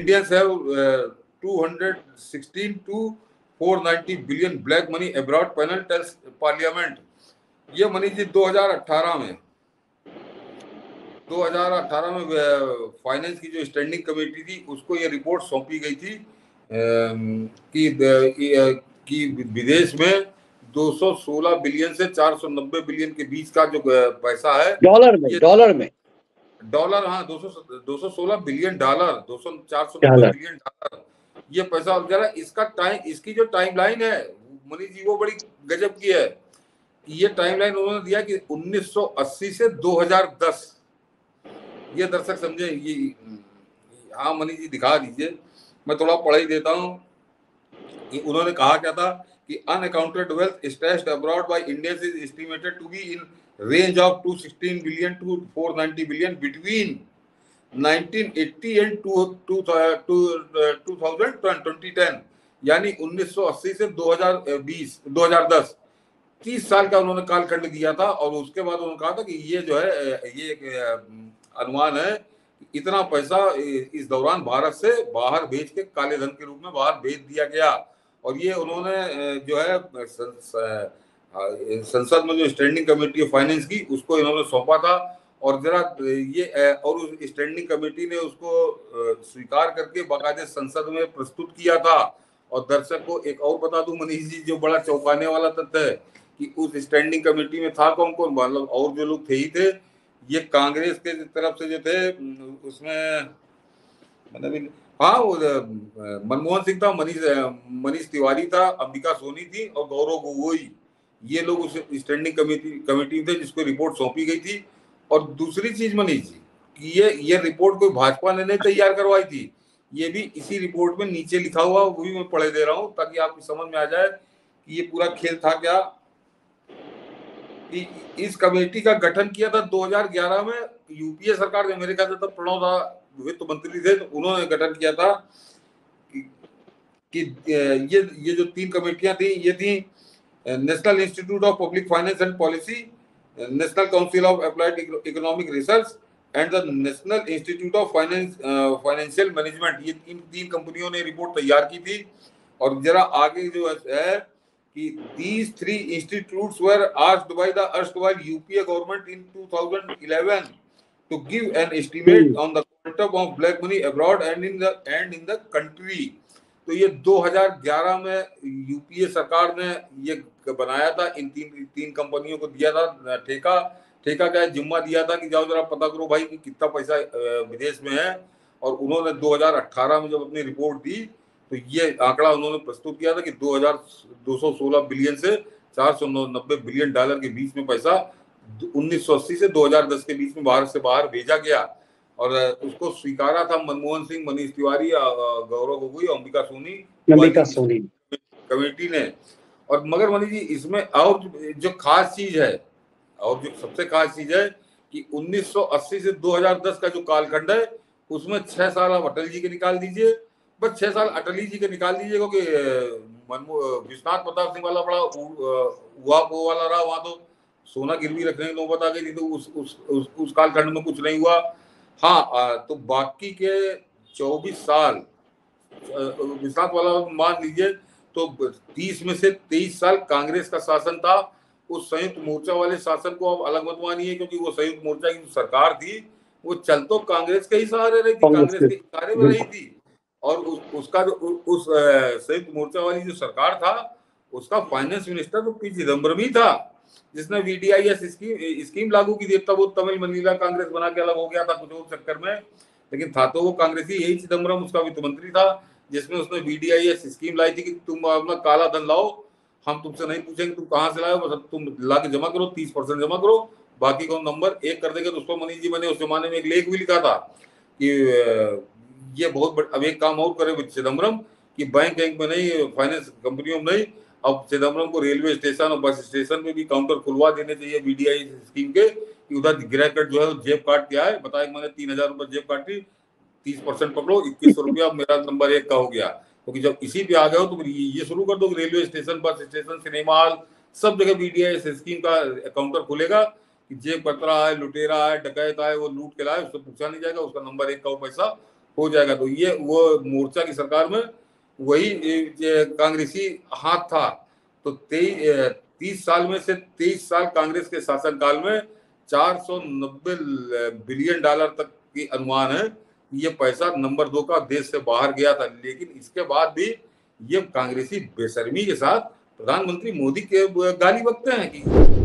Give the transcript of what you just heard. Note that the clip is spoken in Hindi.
Indians have 216 to 490 billion black money abroad, panel tells parliament। ये मनीष जी 2018 में फाइनेंस की जो स्टैंडिंग कमेटी थी उसको ये रिपोर्ट सौंपी गई थी कि विदेश में 216 बिलियन से 490 बिलियन के बीच का जो पैसा है डॉलर हाँ 216 बिलियन डॉलर 490 बिलियन डॉलर ये पैसा। जरा इसकी जो टाइमलाइन है मनीष जी वो बड़ी गजब की है। ये टाइमलाइन उन्होंने दिया कि 1980 से 2010। ये दर्शक समझे ये। हाँ मनीष जी दिखा दीजिए, मैं थोड़ा पढ़ ही देता हूँ कि उन्होंने कहा क्या था कि unaccounted wealth stashed abroad by Indians is estimated to be in range of 216 billion to 490 billion between 1980 and 2010, यानी 1980 से 2010 30 साल का उन्होंने कालखंड दिया था। और उसके बाद उन्होंने कहा था कि ये जो है ये एक अनुमान है इतना पैसा इस दौरान भारत से बाहर भेज के काले धन के रूप में बाहर भेज दिया गया। और ये उन्होंने जो है संसद में जो स्टैंडिंग कमेटी है फाइनेंस की उसको इन्होंने सौंपा था। और जरा ये और उस स्टैंडिंग कमेटी ने उसको स्वीकार करके बाकायदे संसद में प्रस्तुत किया था। और दर्शक को एक और बता दूं मनीष जी जो बड़ा चौंकाने वाला तथ्य है कि उस स्टैंडिंग कमेटी में था कौन कौन, मतलब और जो लोग थे ही थे ये कांग्रेस के तरफ से जो थे उसमें मतलब हाँ वो मनमोहन सिंह था, मनीष तिवारी था, अंबिका सोनी थी और गौरव गोगोई, ये लोग उस स्टैंडिंग कमेटी थे जिसको रिपोर्ट सौंपी गई थी। और दूसरी चीज मनीष जी कि ये रिपोर्ट कोई भाजपा ने नहीं तैयार करवाई थी, ये भी इसी रिपोर्ट में नीचे लिखा हुआ वो भी मैं पढ़े दे रहा हूँ ताकि आपकी समझ में आ जाए कि ये पूरा खेल था क्या। कि इस कमेटी का गठन किया था 2011 में यूपीए सरकार ने, मेरे ख्याल से तब प्रणव दा वित्त मंत्री थे तो उन्होंने गठन किया था कि ये जो 3 कमेटियां थी ये थी national institute of public finance and policy, national council of applied economic research and the national institute of financial management. ये 3 कंपनियों ने रिपोर्ट तैयार की थी। और जरा आगे जो है कि these 3 institutes were asked by the erstwhile UPA government in 2011 to give an estimate on the quantum of black money abroad and in the country। तो ये 2011 में यूपीए सरकार ने ये बनाया था, इन तीन कंपनियों को दिया था ठेका क्या जिम्मा दिया था कि जाओ जरा पता करो भाई कि कितना पैसा विदेश में है। और उन्होंने 2018 में जब अपनी रिपोर्ट दी तो ये आंकड़ा उन्होंने प्रस्तुत किया था कि 216 बिलियन से 490 बिलियन डॉलर के बीच में पैसा 1980 से 2010 के बीच में भारत से बाहर भेजा गया। और उसको स्वीकारा था मनमोहन सिंह, मनीष तिवारी, गौरव गोगोई, अंबिका सोनी कमेटी ने। और मगर मनीष जी इसमें और जो खास चीज है और जो सबसे खास चीज है कि 1980 से 2010 का जो कालखंड है उसमें 6 साल आप अटल जी के निकाल दीजिए, बस 6 साल अटली जी के निकाल दीजिए क्योंकि विश्वनाथ प्रताप सिंह वाला बड़ा वो वाला रहा, वहां तो सोना गिरवी रखने की नौबत आ गई थी तो उस कालखंड में कुछ नहीं हुआ। हाँ तो बाकी के 24 साल विश्वनाथ वाला मान लीजिए तो 30 में से 23 साल कांग्रेस का शासन था। उस संयुक्त मोर्चा वाले शासन को आप अलग मत मानिए क्योंकि वो संयुक्त मोर्चा की सरकार थी वो चल तो कांग्रेस के ही सहारे रही थी, कांग्रेस के इशारे में रही थी। और उसका जो उस संयुक्त मोर्चा वाली जो सरकार था उसका फाइनेंस मिनिस्टर तो पी चिदम्बरम ही था जिसने वीडीआईएस स्कीम लागू की थी। तब वो तमिल मंडला कांग्रेस बना के अलग हो गया था कुछ और चक्कर में, लेकिन था तो वो कांग्रेसी यही चिदम्बरम उसका वित्त मंत्री था जिसमें उसने वीडीआईएस स्कीम लाई थी कि तुम अपना काला धन लाओ, हम तुमसे नहीं पूछेंगे तुम कहाँ से लाओ, बस तुम ला के जमा करो, 30% जमा करो, बाकी को नंबर 1 कर देंगे। तो उसको मनीष जी मैंने उस जमाने में एक लेख भी लिखा था कि ये बहुत अब एक काम और करे चिदम्बरम कि बैंक में नहीं, फाइनेंस कंपनियों में नहीं, अब चिदम्बरम को रेलवे स्टेशन और बस स्टेशन में भी काउंटर खुलवा देने चाहिए वीडीआई स्कीम के कि उधर गिरा कर जो है जेब काट के आए, बताया मैंने 3000 रुपए जेब काटी, 30% पकड़ो, 2100 रुपया मेरा नंबर 1 का हो गया। क्योंकि जब इसी पे आ गए हो तो ये शुरू कर दो railway station, bus station, cinema hall, सब जगह वीडीआई स्कीम का काउंटर खुलेगा कि जेब कतरा है, लुटेरा है, डकैत आए, वो लूट के लाए, उससे पूछा नहीं जाएगा, उसका नंबर 1 का वो पैसा हो जाएगा। तो ये वो मोर्चा की सरकार में वही कांग्रेसी हाथ था। तो 30 साल में से 23 साल कांग्रेस के शासनकाल में 490 बिलियन डॉलर तक की अनुमान है। ये पैसा नंबर 2 का देश से बाहर गया था, लेकिन इसके बाद भी ये कांग्रेसी बेशर्मी के साथ प्रधानमंत्री मोदी के गाली बकते हैं कि